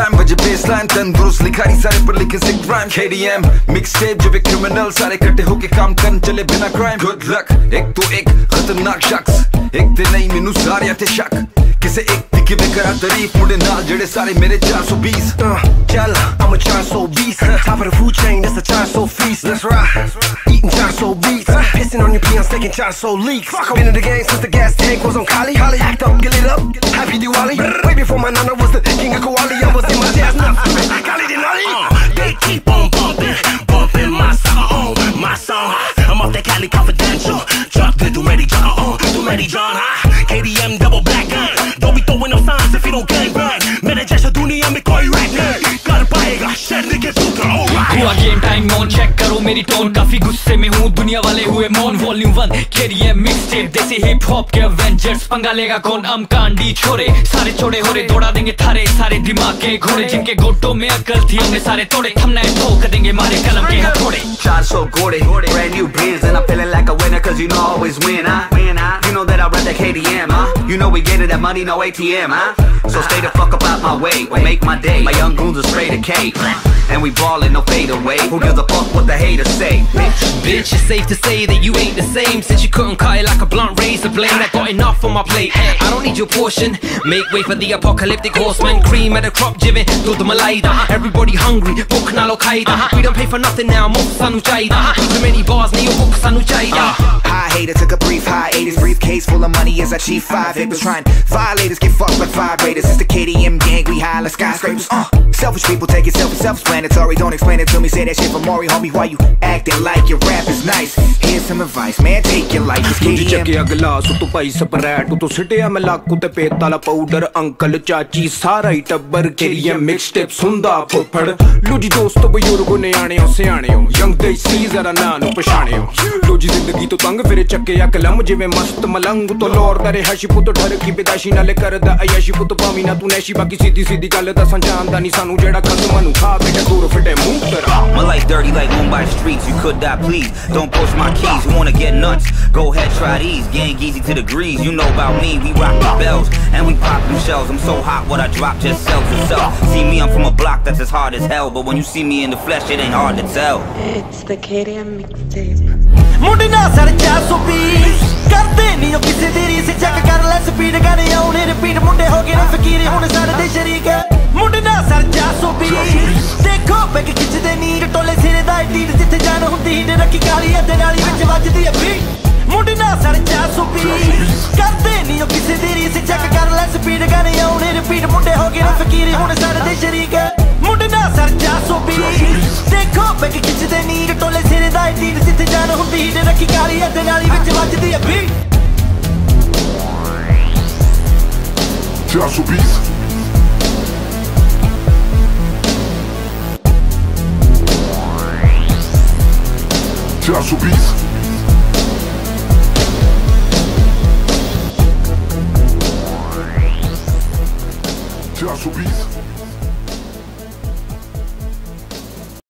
rhyme बजे baseline तंदुरुस्त लिखारी सारे पर लिखे sick rhyme KDM mixtape जब एक criminal सारे इकट्ठे होके काम करन चले बिना crime good luck एक तो एक खतरनाक शख्स एक ते नहीं मैनू सारे ते शक किसे एक दिखे बेकरार तारीफ मुंडे नाल जेड़े सारे मेरे 420 चल I'm a 420 top of the food chain that's a 400 feast let's ride eating 400 beats pissing on your peons taking 400 leaks been in the game since the gas tank was on Kali act up get lit up happy Diwali way before my nana was the king of Kawali I was in my jazz nuts Kali Denali they keep on bumping my song I'm off that Cali confidential drop the too many John KDM double black don't be throwing no signs if you don't gang bang मैंने जैसा दुनिया में कोई rack नहीं कर पाएगा शहर के सूत्र हुआ गेम टाइम ऑन चेक करो मेरी टोन काफी गुस्से में हूँ दुनिया वाले हुए मौन वॉल्यूम 1 KDM मिक्सटेप देसी हिप हॉप के एवेंजर्स पंगा लेगा कौन हम कांडी छोरे सारे छोड़े हो रे दौड़ा देंगे थारे सारे दिमाग के घोड़े जिनके गोटों में अकल थी हमने सारे तोड़े थमना है ठोक देंगे मारे कलम के हथौड़े 400 घोड़े brand new biz and I'm feeling like a winner cause you know I always win you know that I rep that KDM you know we getting that money no ATM so stay the fuck up out my way or make my day my young goons are straight to K and we ballin' no fade away who gives a fuck what the haters say bitch it's safe to say that you ain't the same since you couldn't cut it like a blunt razor blade I got enough on my plate I don't need your portion make way for the apocalyptic horseman cream at the crop jibbing dud malaida everybody hungry book na lo qaida we don't pay for nothing now mo sanu chaida too many bars nahi book sanu chaida high hater took a brief hiatus briefcase full of money as I chief 5 it was trying violators get fucked like vibrators it's the KDM gang we high like skyscrapers selfish people take it self-explanatory don't explain it to me say that shit for Maury homie why you acting like your rap is nice here's some advice man take your life it's KDM ਚੱਕਿਆ glass ਤੂੰ ਪਾਈ separate ਤੂੰ ਸਿੱਟਿਆ ਮੈਂ ਲਾਕੂ ਤੇ ਪੇਤਾਲਾ powder uncle ਚਾਚੀ ਸਾਰਾ ਹੀ ਟੱਬਰ KDM ਮਿਕਸਟੇਪ ਸੁੰਦਾ ਫੁੱਫੜ ਲੁਜੀ ਦੋਸਤੋ ਬਜ਼ੁਰਗੋ ਨਿਆਣਿਓ ਸਿਆਣਿਓ ਯੰਗ ਦੇਸੀ ਜ਼ਰਾ ਨਾਂ ਨੂੰ ਪਛਾਣਿਓ ਲੁਜੀ ਜ਼ਿੰਦਗੀ ਤੋਂ ਤੰਗ ਫਿਰੇ ਚੱਕਿਆ ਕਲਮ ਜਿਵੇਂ ਮਸਤ ਮਲੰਗ ਤੋਂ ਲੋਰਦਾ ਰਿਹਾ ਸ਼ਿਪੁੱਤ ਠਰ ਕੀ ਬਿਦਾਸ਼ੀ ਨਾਲੇ ਕਰਦਾ ਅਯਾਸ਼ੀ ਪੁੱਤ ਪਾਵੀ ਨਾ ਤੂੰ ਨੈਸ਼ੀ ਬਾਕੀ ਸਿੱਧੀ ਸਿੱਧੀ ਗੱਲ ਦੱਸਾਂ ਜਾਣਦਾ ਨਹੀਂ ਸਾਨੂੰ ਜਿਹੜਾ ਖਸਮਾਂ ਨੂੰ ਖਾ ਬੇਟਾ ਦੂਰ ਫਟੇ ਮੂੰਹ ਤੇਰਾ my life dirty like Mumbai streets you could die please don't post my keys you wanna get nuts go ahead try these gang easy to the grease you know about me we rock the bells and we pop them shells I'm so hot what I drop just sells itself see me I'm from a block that's as hard as hell but when you see me in the flesh it ain't hard to tell it's the KDM mixtape ਮੁੰਡੇ ਨਾ sir 420 ਕਰਦੇ ਨਹੀਂ ਉਹ ਕਿਸੇ ਦੀ ਰੀਸ check ਕਰ ਲੈ speed ਗਾਣੇ ਆਉਣੇ ਰਿਪੀਟ ਮੁੰਡੇ ਹੋ ਗਏ ਨੇ ਫਕੀਰ ਹੁਣ ਸਾਰੇ ਦੇ ਸ਼ਰੀਕ ਮੁੰਡੇ ਨਾ ਸਰ 420 ਦੇਖੋ ਬੈਗ ਖਿੱਚਦੇ ਨੀਰ ਟੋਲੇ ਸਿਰੇ ਦਾ ਢੀਡ ਜਿੱਥੇ ਜਾਣ ਹੁੰਦੀ ਹੀਡ ਰੱਖੀ ਕਾਲੀ ਅੱਧੇ ਨਾਲੀ ਵਿੱਚ ਵੱਜਦੀ ਅੱਬੀ ਮੁੰਡੇ ਨਾ ਸਰ 420 ਕਰਦੇ ਨਹੀਂ ਉਹ ਕਿਸੇ ਦੀ ਰੀਸ ਚੈੱਕ ਕਰ ਲੈ ਸਪੀਡ ਗਾਣੇ ਆਉਣੇ ਰਿਪੀਟ ਮੁੰਡੇ ਹੋ ਗਏ ਨੇ ਫਕੀਰ ਹੁਣ ਸਾਰੇ ਦੇ ਸ਼ਰੀਕ ਮੁੰਡੇ ਨਾ ਸਰ 420 ਦੇਖੋ ਬੈਗ ਖਿੱਚਦੇ ਨੀਰ ਟੋਲੇ ਸਿਰੇ ਦਾ ਢੀਡ ਜਿੱਥੇ ਜਾਣ ਹੁੰਦੀ ਹੀਡ ਰੱਖੀ ਕਾਲੀ ਅੱਧੇ ਨਾਲੀ ਵਿੱਚ ਵੱਜਦੀ ਅੱਬੀ 420 420 420